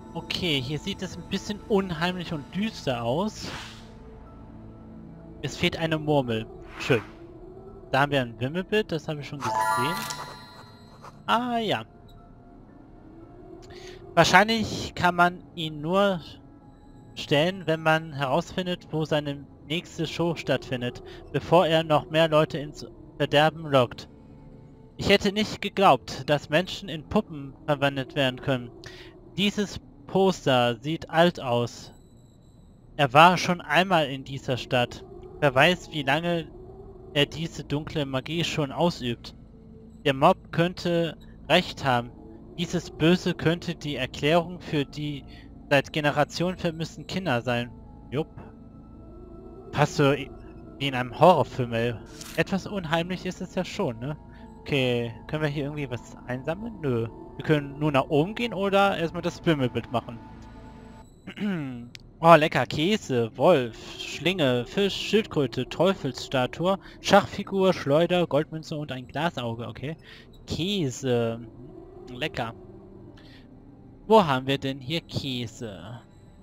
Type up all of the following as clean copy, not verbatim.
Okay, hier sieht es ein bisschen unheimlich und düster aus. Es fehlt eine Murmel. Schön. Da haben wir ein Wimmelbild, das habe ich schon gesehen. Ah ja. Wahrscheinlich kann man ihn nur stellen, wenn man herausfindet, wo seine nächste Show stattfindet, bevor er noch mehr Leute ins Verderben lockt. Ich hätte nicht geglaubt, dass Menschen in Puppen verwandelt werden können. Dieses Poster sieht alt aus. Er war schon einmal in dieser Stadt. Wer weiß, wie lange er diese dunkle Magie schon ausübt. Der Mob könnte recht haben. Dieses Böse könnte die Erklärung für die seit Generationen vermissten Kinder sein. Jupp. Passt so wie in einem Horrorfilm, ey. Etwas unheimlich ist es ja schon, ne? Okay, können wir hier irgendwie was einsammeln? Nö. Wir können nur nach oben gehen oder erstmal das Wimmelbild machen. Oh, lecker. Käse, Wolf, Schlinge, Fisch, Schildkröte, Teufelsstatue, Schachfigur, Schleuder, Goldmünze und ein Glasauge. Okay. Käse. Lecker. Wo haben wir denn hier Käse?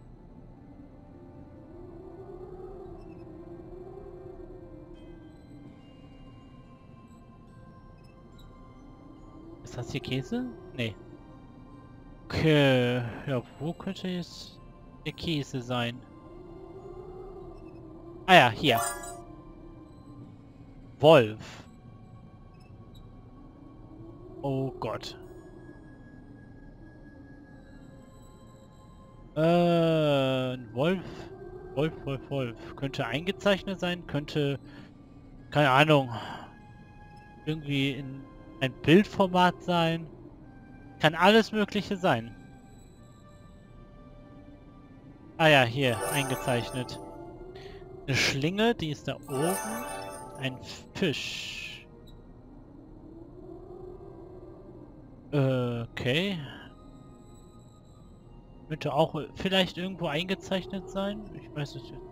Ist das hier Käse? Nee. Okay. Ja, wo könnte jetzt der Käse sein? Ah ja, hier. Wolf. Oh Gott. Ein Wolf. Wolf. Könnte eingezeichnet sein, könnte, keine Ahnung, irgendwie in ein Bildformat sein. Kann alles Mögliche sein. Ah ja, hier, eingezeichnet. Eine Schlinge, die ist da oben. Ein Fisch. Okay. Könnte auch vielleicht irgendwo eingezeichnet sein. Ich weiß es jetzt.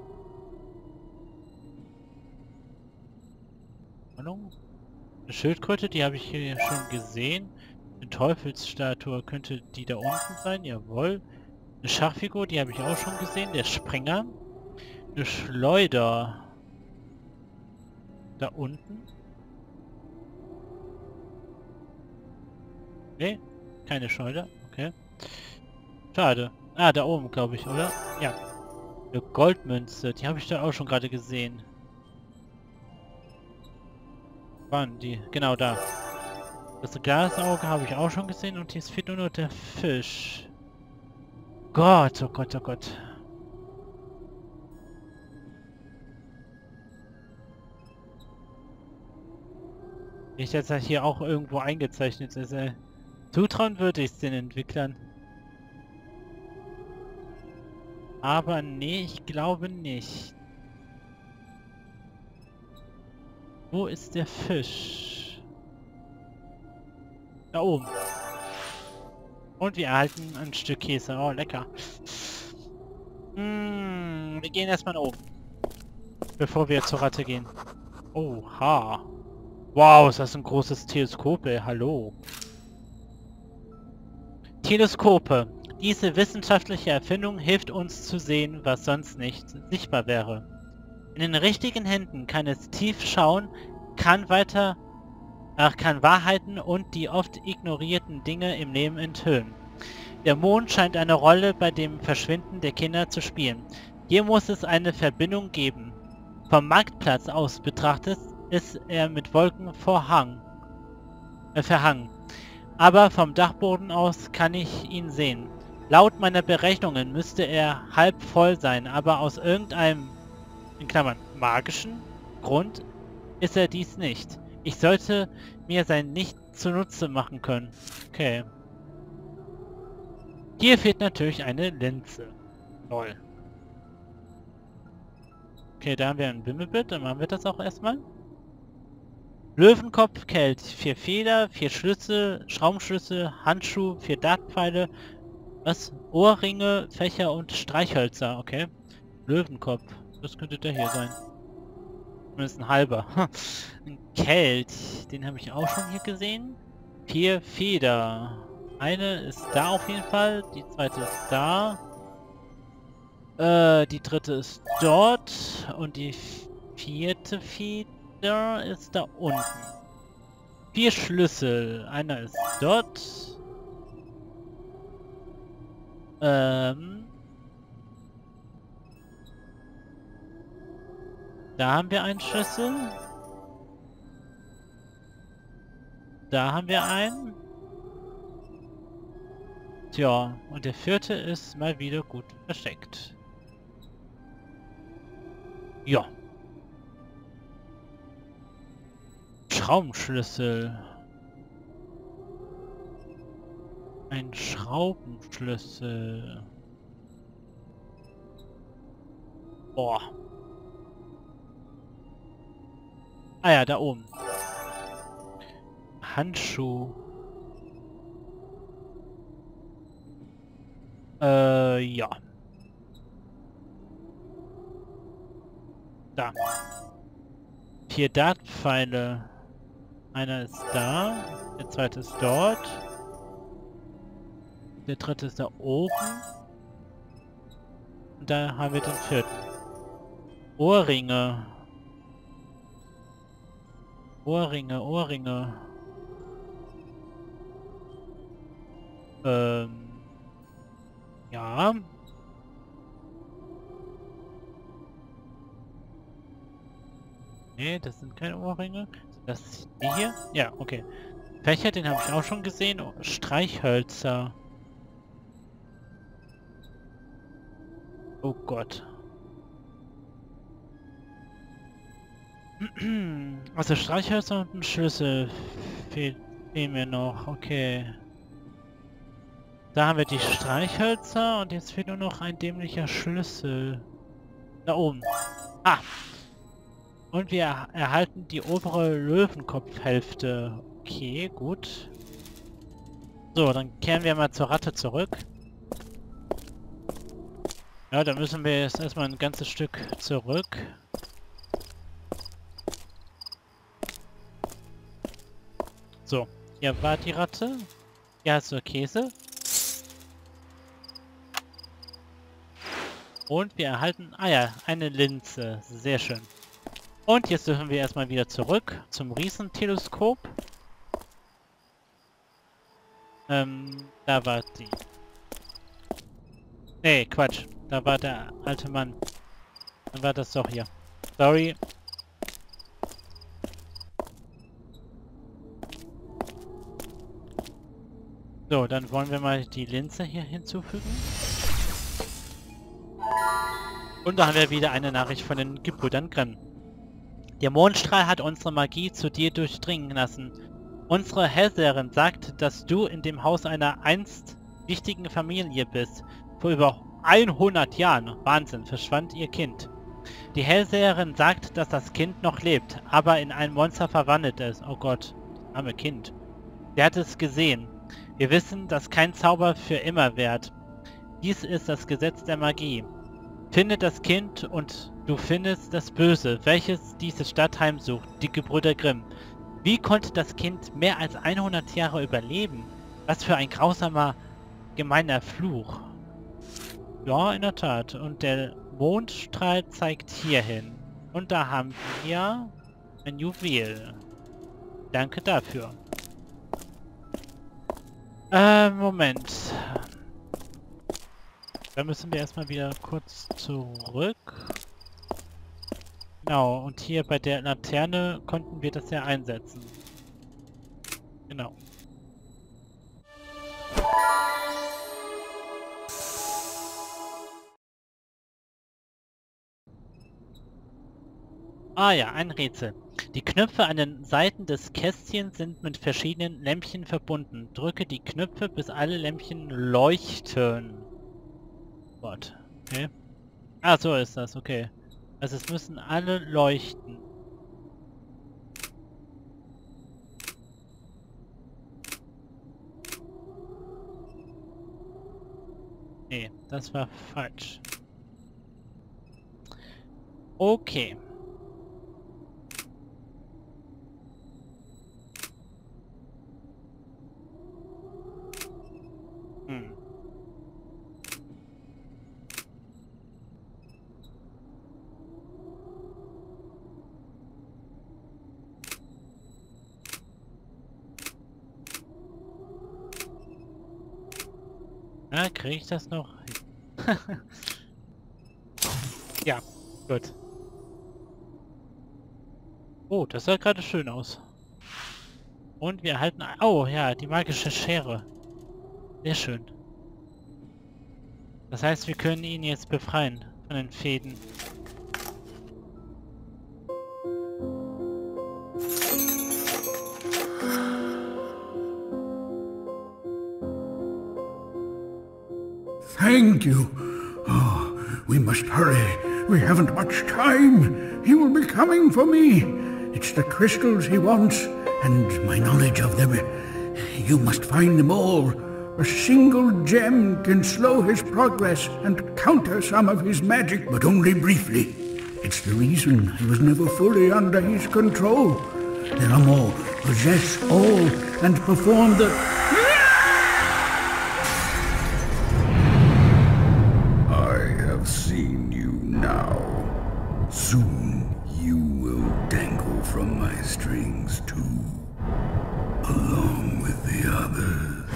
Ahnung. Eine Schildkröte, die habe ich hier schon gesehen. Eine Teufelsstatue könnte die da unten sein. Jawohl. Eine Schachfigur, die habe ich auch schon gesehen. Der Springer. Eine Schleuder. Da unten. Nee, keine Schleuder. Okay. Schade. Ah, da oben, glaube ich, oder? Ja. Eine Goldmünze. Die habe ich da auch schon gerade gesehen. Wann die? Genau da. Das Glasauge habe ich auch schon gesehen und jetzt fehlt nur noch der Fisch. Gott, oh Gott, oh Gott. Nicht, dass er hier auch irgendwo eingezeichnet ist, ey. Zutrauen würde ich es den Entwicklern. Aber nee, ich glaube nicht. Wo ist der Fisch? Da oben. Und wir erhalten ein Stück Käse. Oh, lecker. Wir gehen erstmal nach oben. Bevor wir zur Ratte gehen. Oha. Wow, ist das ein großes Teleskop, ey. Hallo. Teleskope. Diese wissenschaftliche Erfindung hilft uns zu sehen, was sonst nicht sichtbar wäre. In den richtigen Händen kann es tief schauen, kann Wahrheiten und die oft ignorierten Dinge im Leben enthüllen. Der Mond scheint eine Rolle bei dem Verschwinden der Kinder zu spielen. Hier muss es eine Verbindung geben. Vom Marktplatz aus betrachtet ist er mit Wolken verhangen. Aber vom Dachboden aus kann ich ihn sehen. Laut meiner Berechnungen müsste er halb voll sein, aber aus irgendeinem, in Klammern, magischen Grund ist er dies nicht. Ich sollte mir sein Licht zunutze machen können. Okay. Hier fehlt natürlich eine Linse. Toll. Okay, da haben wir ein Wimmelbild, dann machen wir das auch erstmal. Löwenkopf, Kelch, 4 Feder, 4 Schlüssel, Schraubenschlüssel, Handschuh, 4 Dartpfeile, was? Ohrringe, Fächer und Streichhölzer, okay. Löwenkopf, das könnte der hier sein. Zumindest ein halber. Ein Kelch, den habe ich auch schon hier gesehen. 4 Feder. Eine ist da auf jeden Fall, die zweite ist da. Die dritte ist dort und die vierte Feder ist da unten. 4 Schlüssel. Einer ist dort. Da haben wir einen Schlüssel. Da haben wir einen. Tja, und der vierte ist mal wieder gut versteckt. Ja. Schraubenschlüssel. Ein Schraubenschlüssel. Boah. Ah ja, da oben. Handschuh. Ja. Da. 4 Dartpfeile. Einer ist da. Der zweite ist dort. Der dritte ist da oben. Und da haben wir den vierten. Ohrringe. Ohrringe, Ohrringe. Ja. Nee, das sind keine Ohrringe. Das sind die hier? Ja, okay. Fächer, den habe ich auch schon gesehen. Oh, Streichhölzer. Oh Gott. Also Streichhölzer und ein Schlüssel fehlen mir noch. Okay. Da haben wir die Streichhölzer und jetzt fehlt nur noch ein dämlicher Schlüssel. Da oben. Ah! Und wir erhalten die obere Löwenkopfhälfte. Okay, gut. So, dann kehren wir mal zur Ratte zurück. Ja, da müssen wir jetzt erstmal ein ganzes Stück zurück. So, hier war die Ratte. Hier hast du Käse. Und wir erhalten, ah ja, eine Linse. Sehr schön. Und jetzt dürfen wir erstmal wieder zurück zum Riesenteleskop. Da war die... Nee, Quatsch. Da war der alte Mann. Dann war das doch hier. Sorry. So, dann wollen wir mal die Linse hier hinzufügen. Und da haben wir wieder eine Nachricht von den Gebrüdern Grimm. Der Mondstrahl hat unsere Magie zu dir durchdringen lassen. Unsere Hellseherin sagt, dass du in dem Haus einer einst wichtigen Familie bist. Vor über 100 Jahren, Wahnsinn, verschwand ihr Kind. Die Hellseherin sagt, dass das Kind noch lebt, aber in ein Monster verwandelt ist. Oh Gott, das arme Kind. Sie hat es gesehen. Wir wissen, dass kein Zauber für immer währt. Dies ist das Gesetz der Magie. Finde das Kind und du findest das Böse, welches diese Stadt heimsucht, die Gebrüder Grimm. Wie konnte das Kind mehr als 100 Jahre überleben? Was für ein grausamer, gemeiner Fluch. Ja, in der Tat. Und der Mondstrahl zeigt hierhin. Und da haben wir ein Juwel. Danke dafür. Moment. Da müssen wir erstmal wieder kurz zurück. Genau, und hier bei der Laterne konnten wir das ja einsetzen. Genau. Ah ja, ein Rätsel. Die Knöpfe an den Seiten des Kästchens sind mit verschiedenen Lämpchen verbunden. Drücke die Knöpfe, bis alle Lämpchen leuchten. Gott. Okay. Ah, so ist das, okay. Also es müssen alle leuchten. Nee, das war falsch. Okay. Na, kriege ich das noch? Ja, gut. Oh, das sah gerade schön aus. Und wir erhalten... Oh, ja, die magische Schere. Sehr schön. Das heißt, wir können ihn jetzt befreien von den Fäden. Thank you. Oh, we must hurry. We haven't much time. He will be coming for me. It's the crystals he wants, and my knowledge of them. You must find them all. A single gem can slow his progress and counter some of his magic, but only briefly. It's the reason I was never fully under his control. There are more. Possess all and perform the... Seen you now. Soon you will dangle from my strings too, along with the others.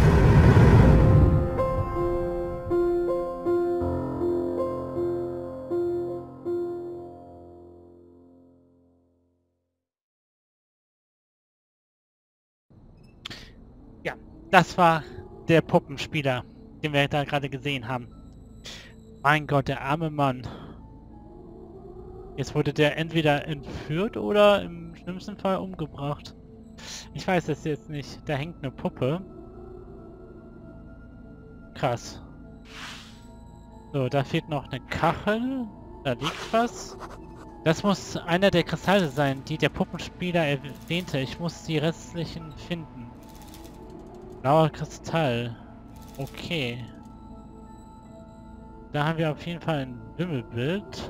Ja, das war der Puppenspieler, den wir da gerade gesehen haben. Mein Gott, der arme Mann. Jetzt wurde der entweder entführt oder im schlimmsten Fall umgebracht. Ich weiß es jetzt nicht. Da hängt eine Puppe. Krass. So, da fehlt noch eine Kachel. Da liegt was. Das muss einer der Kristalle sein, die der Puppenspieler erwähnte. Ich muss die restlichen finden. Blauer Kristall. Okay. Da haben wir auf jeden Fall ein Wimmelbild.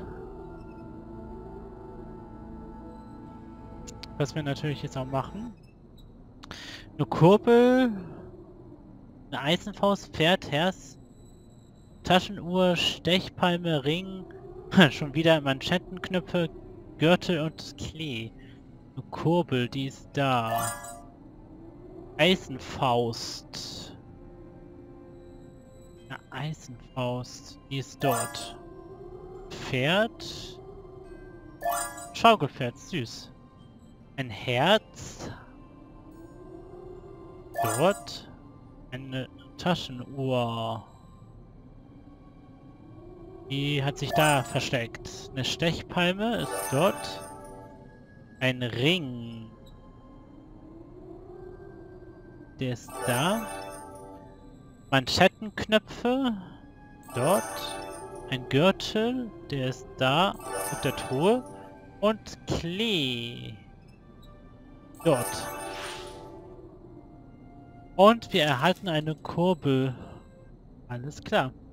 Was wir natürlich jetzt auch machen. Eine Kurbel. Eine Eisenfaust, Pferd, Herz. Taschenuhr, Stechpalme, Ring. Schon wieder Manschettenknöpfe, Gürtel und Klee. Eine Kurbel, die ist da. Eisenfaust. Eine Eisenfaust, die ist dort. Pferd. Schaukelpferd, süß. Ein Herz. Dort. Eine Taschenuhr. Die hat sich da versteckt. Eine Stechpalme ist dort. Ein Ring. Der ist da. Manschettenknöpfe. Dort. Ein Gürtel. Der ist da. Auf der Truhe. Und Klee. Dort. Und wir erhalten eine Kurbel. Alles klar.